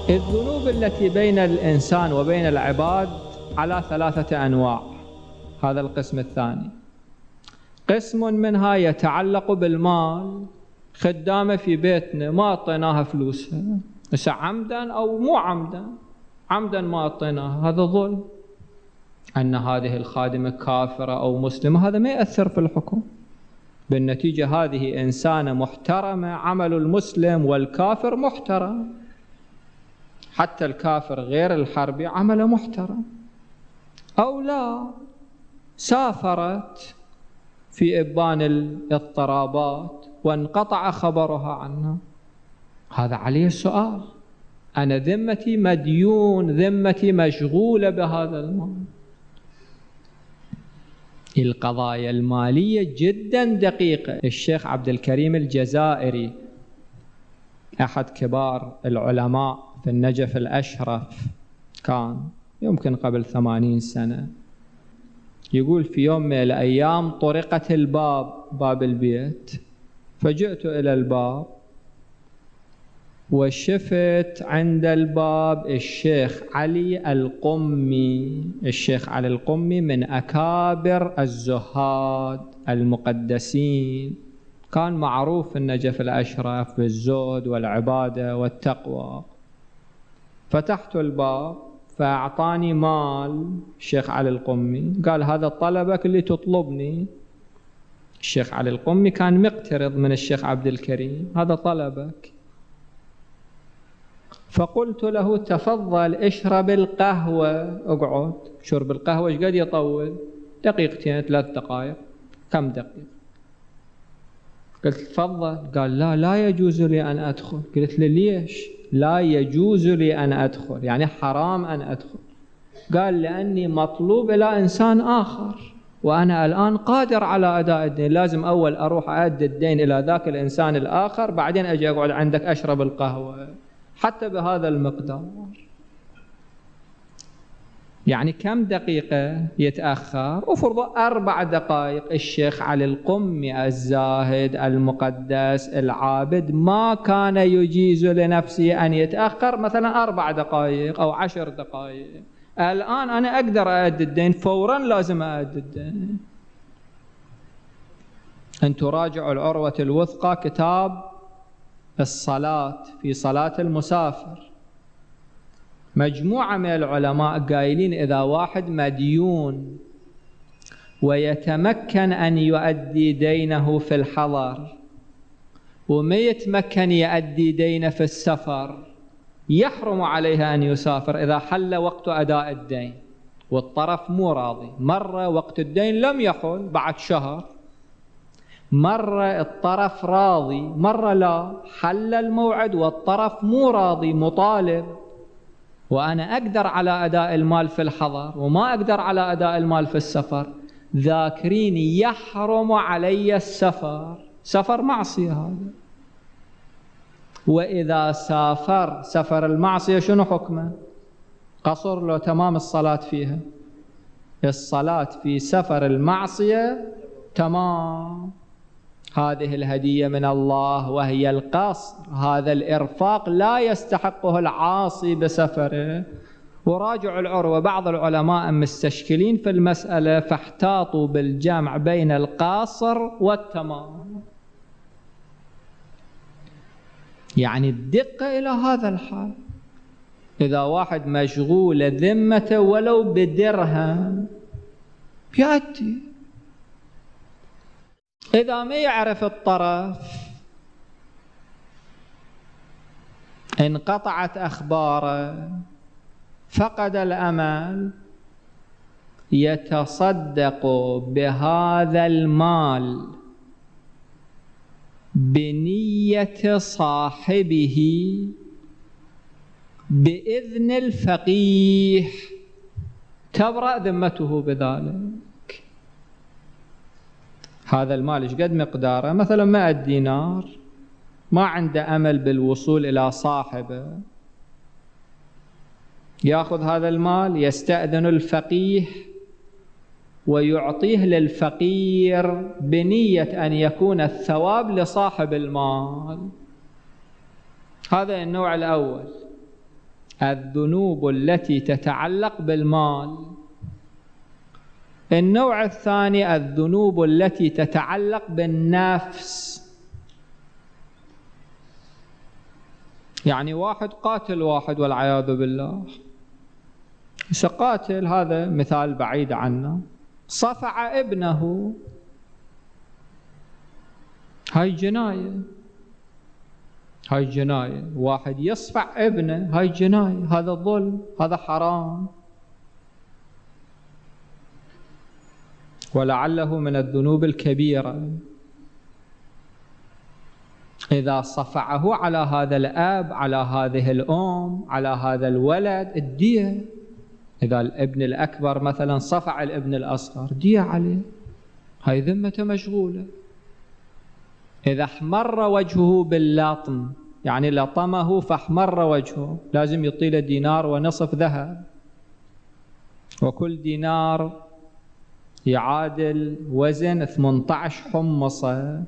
الذنوب التي بين الإنسان وبين العباد على 3 أنواع. هذا القسم الثاني. قسم منها يتعلق بالمال، خدامة في بيتنا ما أعطيناها فلوسها، بس عمدا أو مو عمدا، عمدا ما أعطيناها، هذا ظلم. أن هذه الخادمة كافرة أو مسلمة هذا ما يأثر في الحكم، بالنتيجة هذه إنسانة محترمة، عمل المسلم والكافر محترم، حتى الكافر غير الحربي عمله محترم. أو لا، سافرت في إبان الاضطرابات وانقطع خبرها عنها، هذا عليه السؤال. أنا ذمتي مديون، ذمتي مشغولة بهذا المال. القضايا المالية جدا دقيقة. الشيخ عبد الكريم الجزائري أحد كبار العلماء في النجف الأشرف، كان يمكن قبل 80 سنة، يقول في يوم من الأيام طرقت باب البيت، فجئت إلى الباب وشفت عند الباب الشيخ علي القمي. الشيخ علي القمي من أكابر الزهاد المقدسين، كان معروف في النجف الأشرف بالزهد والعبادة والتقوى. فتحت الباب فأعطاني مال الشيخ علي القمي، قال هذا طلبك اللي تطلبني. الشيخ علي القمي كان مقترض من الشيخ عبد الكريم، هذا طلبك. فقلت له تفضل اشرب القهوة، اقعد. شرب القهوة ايش قد يطول؟ 2 3 دقائق، كم دقيقة؟ قلت تفضل. قال لا يجوز لي أن أدخل. قلت له ليش؟ لا يجوز لي أن أدخل، يعني حرام أن أدخل. قال لأني مطلوب إلى إنسان آخر، وأنا الآن قادر على أداء الدين، لازم أول أروح أؤدي الدين إلى ذاك الإنسان الآخر، بعدين أجي أقعد عندك أشرب القهوة حتى بهذا المقدار. يعني كم دقيقة يتأخر؟ أفرض 4 دقائق. الشيخ علي القمي الزاهد المقدس العابد ما كان يجيز لنفسه أن يتأخر مثلا 4 دقائق أو 10 دقائق. الآن أنا أقدر أؤدي الدين فورا، لازم أؤدي الدين. أن تراجعوا العروة الوثقى كتاب الصلاة في صلاة المسافر، مجموعة من العلماء قايلين إذا واحد مديون ويتمكن أن يؤدي دينه في الحضر وما يتمكن يؤدي دينه في السفر، يحرم عليه أن يسافر إذا حل وقت أداء الدين والطرف مو راضي. مرة وقت الدين لم يحل بعد شهر، مرة الطرف راضي، مرة لا، حل الموعد والطرف مو راضي مطالب، وأنا أقدر على أداء المال في الحضر وما أقدر على أداء المال في السفر، ذاكرين يحرم علي السفر. سفر معصية هذا. وإذا سفر المعصية شنو حكمه؟ قصر لو تمام الصلاة فيها؟ الصلاة في سفر المعصية تمام. هذه الهدية من الله وهي القصر، هذا الإرفاق لا يستحقه العاصي بسفره. وراجعوا العروة، بعض العلماء مستشكلين في المسألة فاحتاطوا بالجمع بين القاصر والتمام، يعني الدقة إلى هذا الحال. إذا واحد مشغول ذمته ولو بدرهم يأتي. إذا ما يعرف الطرف، انقطعت أخباره، فقد الأمل، يتصدق بهذا المال بنية صاحبه بإذن الفقيه، تبرأ ذمته بذلك. هذا المال ايش قد مقداره؟ مثلا 100 دينار، ما عنده أمل بالوصول إلى صاحبه، يأخذ هذا المال، يستأذن الفقيه ويعطيه للفقير بنية أن يكون الثواب لصاحب المال. هذا النوع الأول. الذنوب التي تتعلق بالمال. النوع الثاني الذنوب التي تتعلق بالنفس، يعني واحد قاتل واحد والعياذ بالله، قاتل، هذا مثال بعيد عنا، صفع ابنه، هاي جناية، هاي جناية. واحد يصفع ابنه، هاي جناية، هذا ظلم، هذا حرام، ولعله من الذنوب الكبيرة. إذا صفعه على هذا الأب، على هذه الأم، على هذا الولد، الدية. إذا الابن الأكبر مثلا صفع الابن الأصغر، دية عليه، هاي ذمته مشغولة. إذا احمر وجهه باللطم، يعني لطمه فاحمر وجهه، لازم يطيل دينار ونصف ذهب، وكل دينار يعادل وزن 18 حمصة.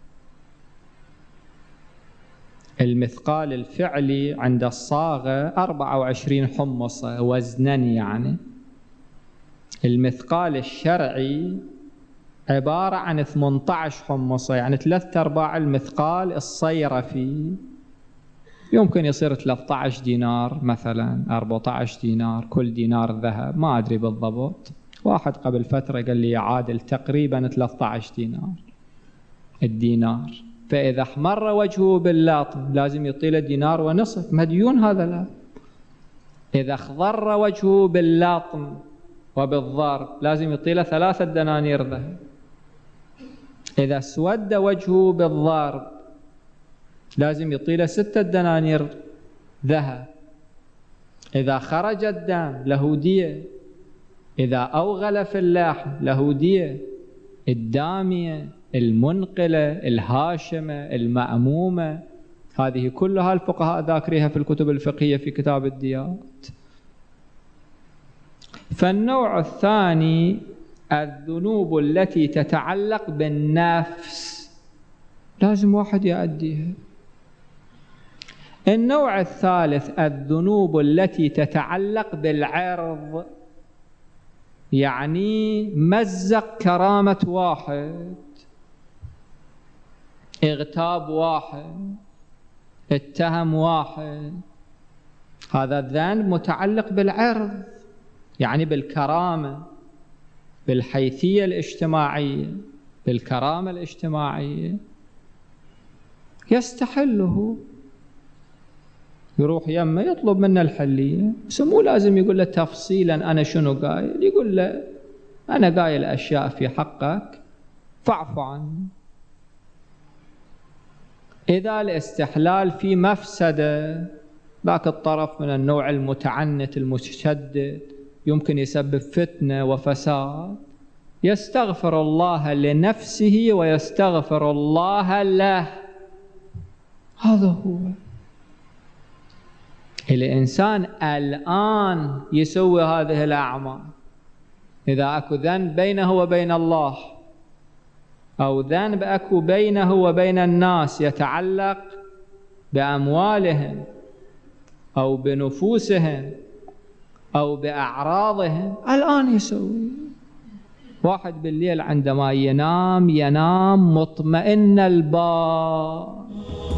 المثقال الفعلي عند الصاغة 24 حمصة وزنا، يعني المثقال الشرعي عبارة عن 18 حمصة، يعني 3/4 المثقال الصيرفي، يمكن يصير 13 دينار مثلا، 14 دينار، كل دينار ذهب، ما أدري بالضبط. واحد قبل فترة قال لي يعادل تقريبا 13 دينار الدينار. فإذا احمر وجهه باللطم لازم يطيل دينار ونصف، مديون هذا لا. إذا اخضر وجهه باللطم وبالضرب لازم يطيل 3 دنانير ذهب. إذا اسود وجهه بالضرب لازم يطيل 6 دنانير ذهب. إذا خرج الدم له دية. إذا أوغل في اللحم له دية. الدامية، المنقلة، الهاشمة، المأمومة، هذه كلها الفقهاء ذاكريها في الكتب الفقهية في كتاب الديات. فالنوع الثاني الذنوب التي تتعلق بالنفس، لازم واحد يؤديها. النوع الثالث الذنوب التي تتعلق بالعرض، يعني مزق كرامة واحد، اغتاب واحد، اتهم واحد، هذا الذنب متعلق بالعرض، يعني بالكرامة، بالحيثية الاجتماعية، بالكرامة الاجتماعية، يستحله، يروح يمه يطلب منه الحلية، بس مو لازم يقول له تفصيلا أنا شنو قايل، يقول له أنا قايل أشياء في حقك فاعف عنه. إذا الاستحلال في مفسدة، ذاك الطرف من النوع المتعنت المتشدد يمكن يسبب فتنة وفساد، يستغفر الله لنفسه ويستغفر الله له. هذا هو الإنسان الآن يسوي هذه الأعمال. إذا أكو ذنب بينه وبين الله، أو ذنب أكو بينه وبين الناس يتعلق بأموالهم أو بنفوسهم أو بأعراضهم، الآن يسوي. واحد بالليل عندما ينام مطمئن البال،